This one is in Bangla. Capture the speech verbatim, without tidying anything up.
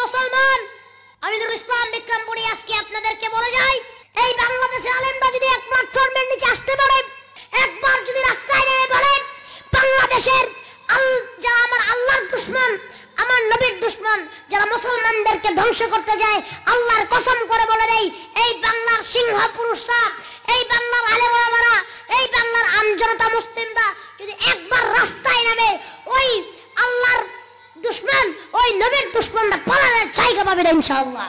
মুসলমান, আমি নুরুল ইসলাম বিক্রমপুরী আজকে আপনাদেরকে বলে যাই, এই বাংলাদেশের আলেমরা যদি এক প্ল্যাটফর্মের নিচে আসতে পারে, একবার যদি রাস্তায় নেমে বলে বাংলাদেশের যারা আমার আল্লাহর দুশমন, আমার নবীর দুশমন, যারা মুসলমানদেরকে ধ্বংস করতে যায়, আল্লাহর কসম করে বলে দেই, এই বাংলার সিংহ পুরুষরা, এই বাংলার আলেম ওলামারা, এই বাংলার আমজনতা মুসলিমরা যদি একবার রাস্তায় নামে, ওই আল্লাহর দুশমন, ওই নবীর দুশমনরা পালানোর জায়গা পাবে না ইনশাআল্লাহ।